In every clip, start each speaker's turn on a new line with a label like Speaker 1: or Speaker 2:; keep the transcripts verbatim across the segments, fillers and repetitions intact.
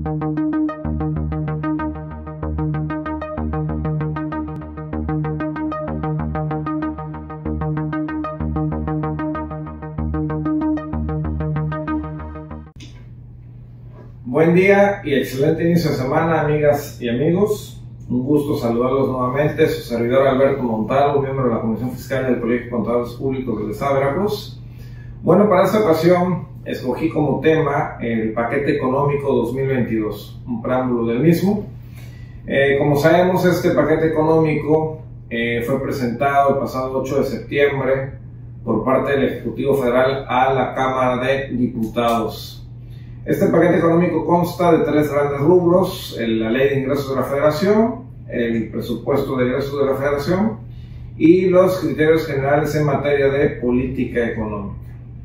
Speaker 1: Buen día y excelente inicio de semana, amigas y amigos. Un gusto saludarlos nuevamente. Su servidor Alberto Montalvo, miembro de la Comisión Fiscal del Colegio de Contadores Públicos del Estado de Veracruz. Bueno, para esta ocasión escogí como tema el paquete económico dos mil veintidós, un preámbulo del mismo. Eh, como sabemos, este paquete económico eh, fue presentado el pasado ocho de septiembre por parte del Ejecutivo Federal a la Cámara de Diputados. Este paquete económico consta de tres grandes rubros: la Ley de Ingresos de la Federación, el Presupuesto de Ingresos de la Federación y los criterios generales en materia de política económica.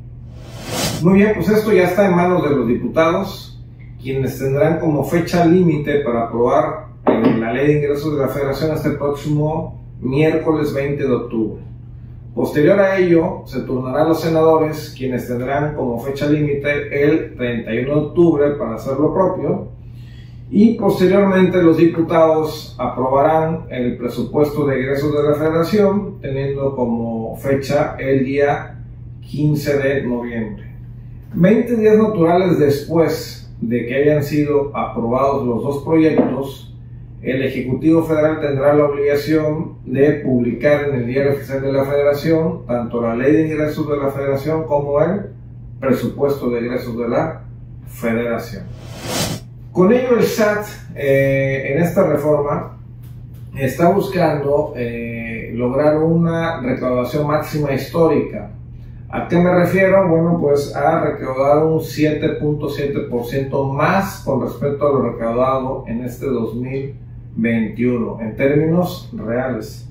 Speaker 1: Muy bien, pues esto ya está en manos de los diputados, quienes tendrán como fecha límite para aprobar la Ley de Ingresos de la Federación este próximo miércoles veinte de octubre. Posterior a ello, se turnará a los senadores, quienes tendrán como fecha límite el treinta y uno de octubre para hacer lo propio, y posteriormente los diputados aprobarán el presupuesto de egresos de la Federación, teniendo como fecha el día quince de noviembre. veinte días naturales después de que hayan sido aprobados los dos proyectos, el Ejecutivo Federal tendrá la obligación de publicar en el Diario Oficial de la Federación tanto la Ley de Ingresos de la Federación como el Presupuesto de Egresos de la Federación. Con ello, el S A T eh, en esta reforma está buscando eh, lograr una recaudación máxima histórica. ¿A qué me refiero? Bueno, pues a recaudar un siete punto siete por ciento más con respecto a lo recaudado en este dos mil veintiuno en términos reales.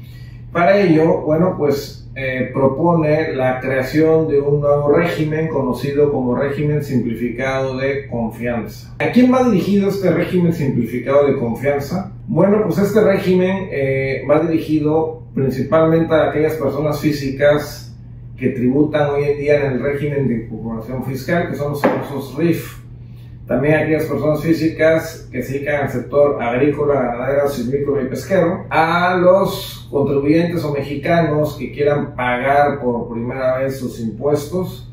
Speaker 1: Para ello, bueno, pues eh, propone la creación de un nuevo régimen conocido como régimen simplificado de confianza. ¿A quién va dirigido este régimen simplificado de confianza? Bueno, pues este régimen eh, va dirigido principalmente a aquellas personas físicas que tributan hoy en día en el régimen de incorporación fiscal, que son los famosos R I F. También aquellas personas físicas que se dedican al sector agrícola, ganadero, silvícola y pesquero, a los contribuyentes o mexicanos que quieran pagar por primera vez sus impuestos,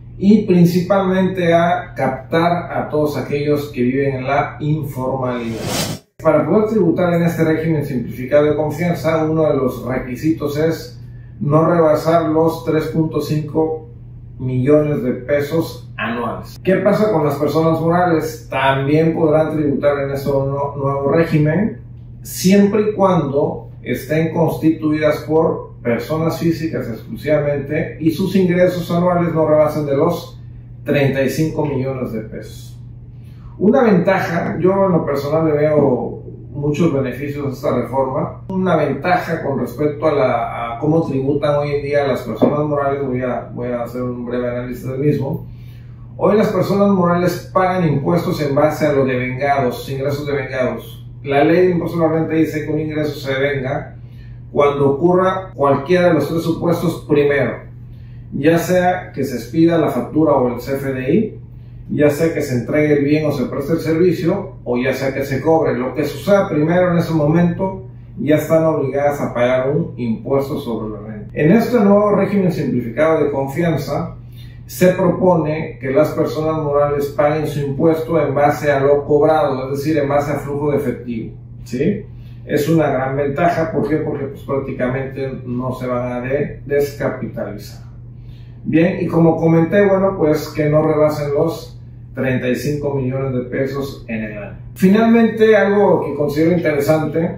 Speaker 1: y principalmente a captar a todos aquellos que viven en la informalidad. Para poder tributar en este régimen simplificado de confianza, uno de los requisitos es no rebasar los tres punto cinco millones de pesos anuales. ¿Qué pasa con las personas morales? También podrán tributar en ese nuevo régimen, siempre y cuando estén constituidas por personas físicas exclusivamente y sus ingresos anuales no rebasen de los treinta y cinco millones de pesos. Una ventaja, yo en lo personal le veo muchos beneficios a esta reforma. Una ventaja con respecto a, la, a cómo tributan hoy en día las personas morales, voy a, voy a hacer un breve análisis del mismo. Hoy las personas morales pagan impuestos en base a lo de vengados, ingresos de vengados. La ley de impuestos a la renta dice que un ingreso se venga cuando ocurra cualquiera de los tres supuestos primero, ya sea que se expida la factura o el C F D I, ya sea que se entregue el bien o se preste el servicio, o ya sea que se cobre. Lo que suceda primero en ese momento, ya están obligadas a pagar un impuesto sobre la renta. En este nuevo régimen simplificado de confianza, se propone que las personas morales paguen su impuesto en base a lo cobrado, es decir, en base a flujo de efectivo, ¿sí? Es una gran ventaja. ¿Por qué? Porque pues, prácticamente no se van a de descapitalizar. Bien, y como comenté, bueno, pues que no rebasen los treinta y cinco millones de pesos en el año. Finalmente, algo que considero interesante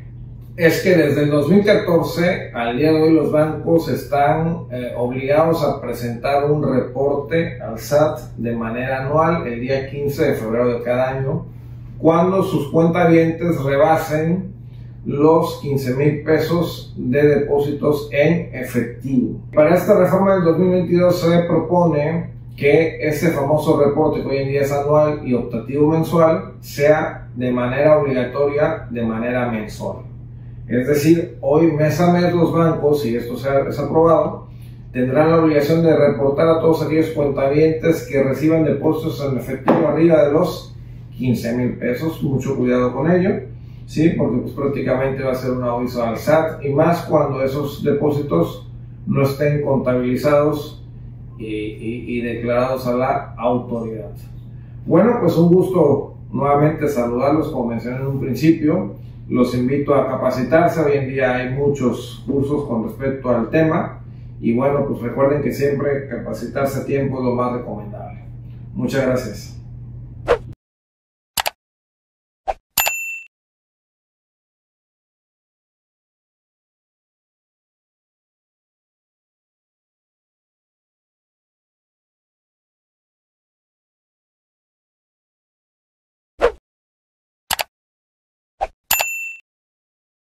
Speaker 1: es que desde el dos mil catorce al día de hoy los bancos están eh, obligados a presentar un reporte al S A T de manera anual el día quince de febrero de cada año, cuando sus cuentavientes rebasen los quince mil pesos de depósitos en efectivo. Para esta reforma del dos mil veintidós se propone que ese famoso reporte, que hoy en día es anual y optativo mensual, sea de manera obligatoria de manera mensual. Es decir, hoy mes a mes los bancos, si esto sea, es aprobado, tendrán la obligación de reportar a todos aquellos cuentavientes que reciban depósitos en efectivo arriba de los quince mil pesos. Mucho cuidado con ello, ¿sí? Porque pues prácticamente va a ser un aviso al S A T, y más cuando esos depósitos no estén contabilizados y, y, y declarados a la autoridad. Bueno, pues un gusto nuevamente saludarlos, como mencioné en un principio. Los invito a capacitarse. Hoy en día hay muchos cursos con respecto al tema, y bueno, pues recuerden que siempre capacitarse a tiempo es lo más recomendable. Muchas gracias.